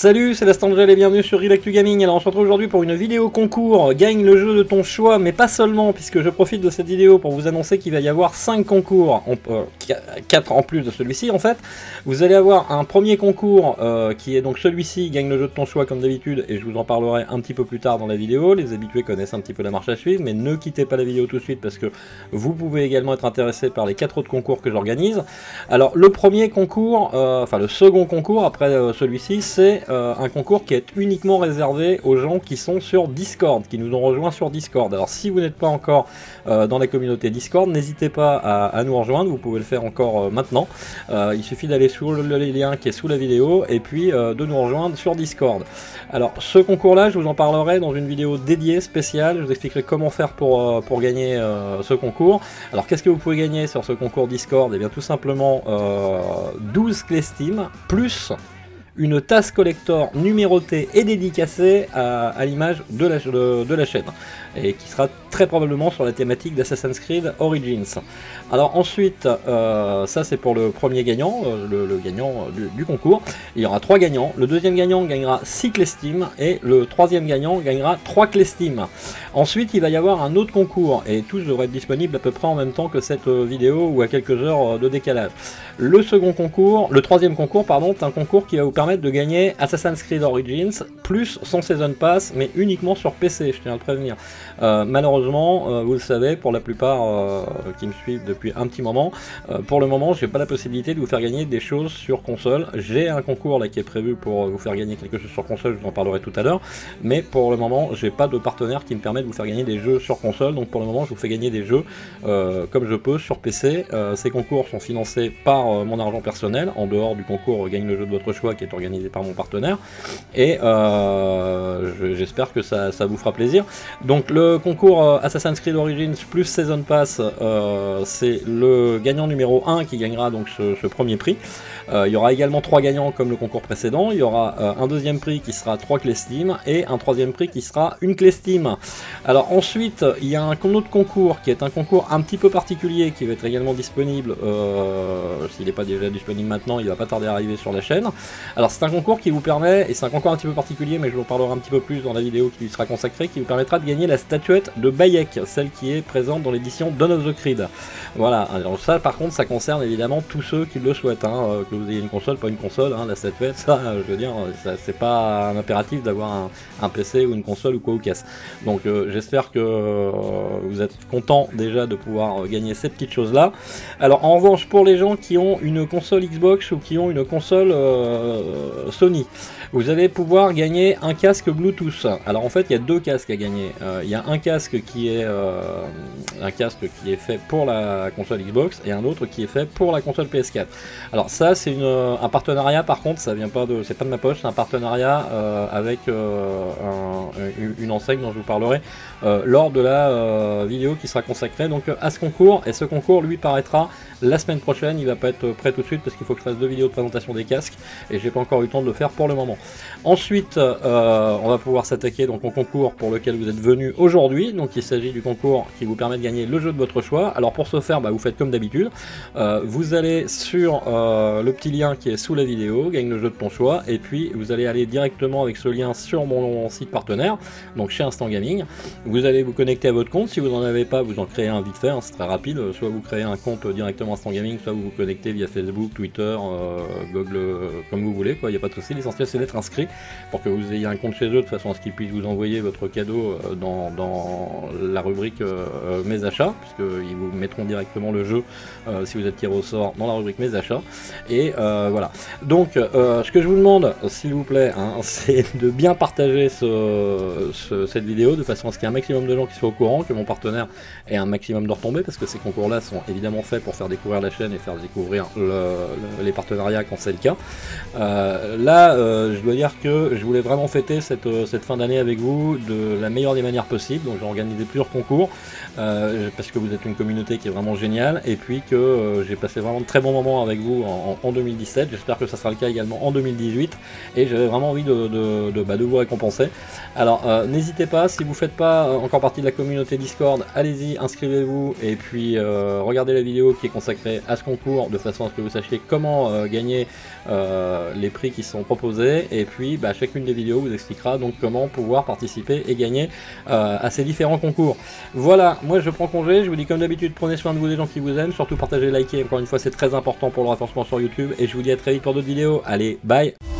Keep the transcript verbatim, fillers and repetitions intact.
Salut, c'est Lastangel et bienvenue sur Real Actu Gaming. Alors on se retrouve aujourd'hui pour une vidéo concours, gagne le jeu de ton choix, mais pas seulement, puisque je profite de cette vidéo pour vous annoncer qu'il va y avoir cinq concours, euh, quatre en plus de celui-ci en fait. Vous allez avoir un premier concours euh, qui est donc celui-ci, gagne le jeu de ton choix comme d'habitude, et je vous en parlerai un petit peu plus tard dans la vidéo. Les habitués connaissent un petit peu la marche à suivre, mais ne quittez pas la vidéo tout de suite parce que vous pouvez également être intéressé par les quatre autres concours que j'organise. Alors le premier concours, euh, enfin le second concours après euh, celui-ci, c'est Euh, un concours qui est uniquement réservé aux gens qui sont sur Discord, qui nous ont rejoints sur Discord. Alors si vous n'êtes pas encore euh, dans la communauté Discord, n'hésitez pas à, à nous rejoindre, vous pouvez le faire encore euh, maintenant. Euh, il suffit d'aller sur le, le lien qui est sous la vidéo et puis euh, de nous rejoindre sur Discord. Alors ce concours là, je vous en parlerai dans une vidéo dédiée spéciale, je vous expliquerai comment faire pour, euh, pour gagner euh, ce concours. Alors qu'est-ce que vous pouvez gagner sur ce concours Discord? Et bien tout simplement euh, douze clés Steam plus une tasse collector numérotée et dédicacée à, à l'image de la, de, de la chaîne, et qui sera très probablement sur la thématique d'Assassin's Creed Origins. Alors ensuite, euh, ça c'est pour le premier gagnant, euh, le, le gagnant du, du concours. Il y aura trois gagnants, le deuxième gagnant gagnera six clés Steam, et le troisième gagnant gagnera trois clés Steam. Ensuite il va y avoir un autre concours, et tous devraient être disponibles à peu près en même temps que cette vidéo, ou à quelques heures de décalage. Le second concours, le troisième concours pardon, est un concours qui va vous permettre de gagner Assassin's Creed Origins plus son Season Pass, mais uniquement sur P C, je tiens à le prévenir. Euh, malheureusement, euh, vous le savez, pour la plupart euh, qui me suivent depuis un petit moment, euh, pour le moment, j'ai pas la possibilité de vous faire gagner des choses sur console. J'ai un concours là qui est prévu pour vous faire gagner quelque chose sur console, je vous en parlerai tout à l'heure, mais pour le moment, j'ai pas de partenaire qui me permet de vous faire gagner des jeux sur console, donc pour le moment, je vous fais gagner des jeux euh, comme je peux sur P C. Euh, ces concours sont financés par euh, mon argent personnel, en dehors du concours Gagne le jeu de votre choix qui est organisé par mon partenaire, et euh, j'espère que ça, ça vous fera plaisir. Donc le concours euh, Assassin's Creed Origins plus Season Pass, euh, c'est le gagnant numéro un qui gagnera donc ce, ce premier prix. Euh, il y aura également trois gagnants comme le concours précédent, il y aura euh, un deuxième prix qui sera trois clés Steam, et un troisième prix qui sera une clé Steam. Alors ensuite, il y a un autre concours qui est un concours un petit peu particulier qui va être également disponible, euh, s'il n'est pas déjà disponible maintenant, il va pas tarder à arriver sur la chaîne. Alors c'est un concours qui vous permet, et c'est un concours un petit peu particulier, mais je vous en parlerai un petit peu plus dans la vidéo qui lui sera consacrée, qui vous permettra de gagner la statuette de Bayek, celle qui est présente dans l'édition Dawn of the Creed. Voilà, alors ça par contre ça concerne évidemment tous ceux qui le souhaitent, hein, euh, que vous ayez une console, pas une console, hein, la statuette, ça je veux dire, c'est pas un impératif d'avoir un, un P C ou une console ou quoi ou casse. Donc euh, j'espère que euh, vous êtes contents déjà de pouvoir euh, gagner ces petites choses là. Alors en revanche, pour les gens qui ont une console Xbox ou qui ont une console euh, Sony, vous allez pouvoir gagner un casque Bluetooth. Alors en fait il y a deux casques à gagner. Euh, il y a un casque qui est euh, un casque qui est fait pour la console Xbox, et un autre qui est fait pour la console P S quatre. Alors ça c'est un partenariat, par contre ça vient pas de, c'est pas de ma poche, c'est un partenariat euh, avec euh, un, une enseigne dont je vous parlerai euh, lors de la euh, vidéo qui sera consacrée donc à ce concours. Et ce concours lui paraîtra la semaine prochaine, il va pas être prêt tout de suite parce qu'il faut que je fasse deux vidéos de présentation des casques, et j'ai pas encore eu le temps de le faire pour le moment. Ensuite euh, on va pouvoir s'attaquer donc au concours pour lequel vous êtes venu aujourd'hui. Donc il s'agit du concours qui vous permet de gagner le jeu de votre choix. Alors pour ce faire, bah, vous faites comme d'habitude, euh, vous allez sur euh, le petit lien qui est sous la vidéo, gagne le jeu de ton choix, et puis vous allez aller directement avec ce lien sur mon site partenaire, donc chez Instant Gaming. Vous allez vous connecter à votre compte, si vous n'en avez pas, vous en créez un vite fait, hein, c'est très rapide, soit vous créez un compte directement Instant Gaming, soit vous vous connectez via Facebook, Twitter, euh, Google, euh, comme vous voulez, quoi, il n'y a pas de souci. L'essentiel c'est d'être inscrit pour que vous ayez un compte chez eux, de façon à ce qu'ils puissent vous envoyer votre cadeau euh, dans, dans la rubrique euh, mes achats, puisqu'ils vous mettront directement le jeu euh, si vous êtes tiré au sort dans la rubrique mes achats. Et euh, voilà, donc euh, ce que je vous demande s'il vous plaît, hein, c'est de bien partager ce, ce, cette vidéo de façon à ce qu'il y ait un maximum de gens qui soient au courant, que mon partenaire ait un maximum de retombées, parce que ces concours là sont évidemment faits pour faire découvrir la chaîne et faire découvrir le, le, les partenariats quand c'est le cas. Euh, là euh, je dois dire que je voulais vraiment fêter cette, cette fin d'année avec vous de la meilleure des manières possibles, donc j'ai organisé plusieurs concours euh, parce que vous êtes une communauté qui est vraiment géniale, et puis que euh, j'ai passé vraiment de très bons moments avec vous en, en deux mille dix-sept. J'espère que ça sera le cas également en deux mille dix-huit, et j'avais vraiment envie de, de, de, bah, de vous récompenser. Alors euh, n'hésitez pas, si vous ne faites pas encore partie de la communauté Discord, allez-y, inscrivez-vous, et puis euh, regardez la vidéo qui est consacrée à ce concours, de façon à ce que vous sachiez comment euh, gagner euh, les les prix qui sont proposés, et puis bah, chacune des vidéos vous expliquera donc comment pouvoir participer et gagner euh, à ces différents concours. Voilà, moi je prends congé, je vous dis comme d'habitude, prenez soin de vous, des gens qui vous aiment, surtout partagez, likez, encore une fois c'est très important pour le renforcement sur YouTube, et je vous dis à très vite pour d'autres vidéos. Allez, bye.